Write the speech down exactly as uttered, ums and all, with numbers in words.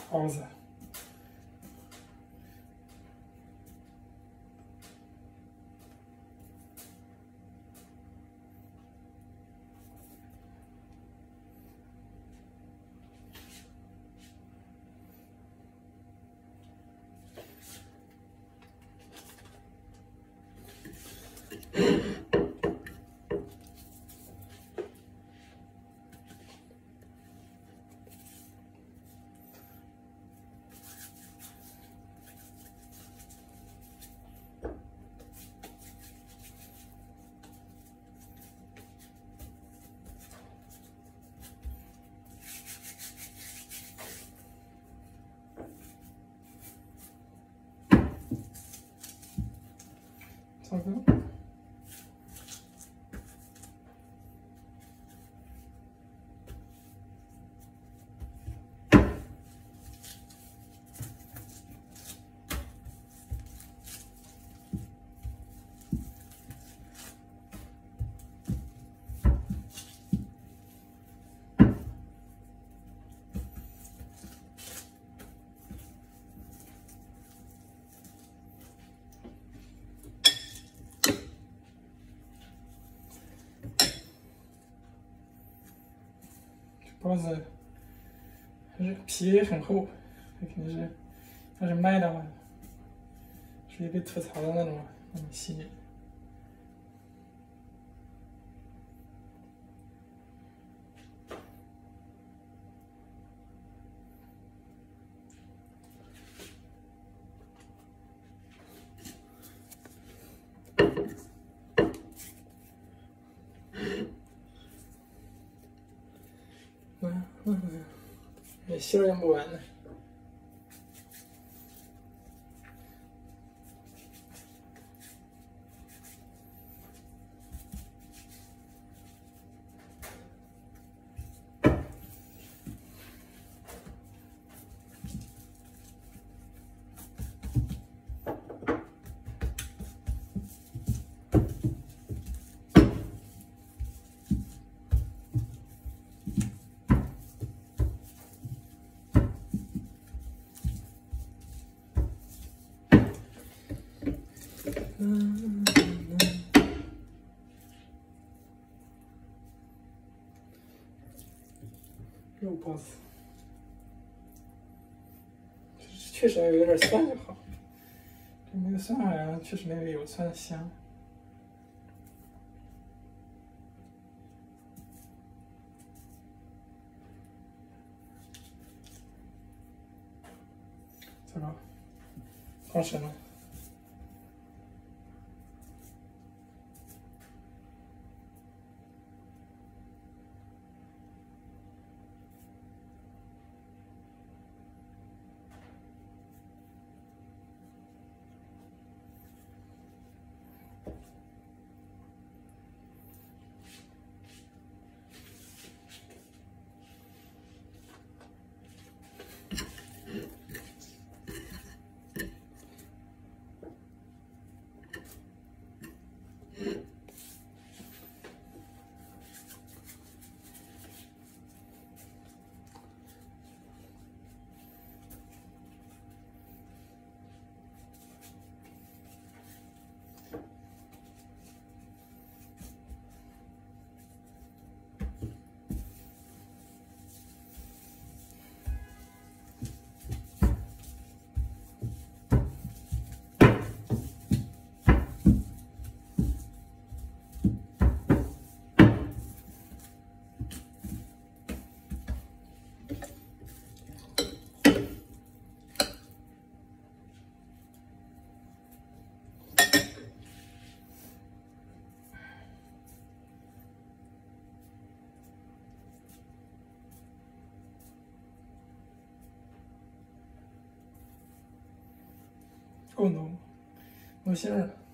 包子。糟糕！包子，它这个皮很厚，这肯定是，要是卖的话，属于被吐槽的那种那种系列。嗯嗯嗯，这芯儿用不完呢。嗯，肉包子，确实要有点蒜就好。这没有蒜好像确实没有有蒜香。糟糕，放生了。够浓，露馅了。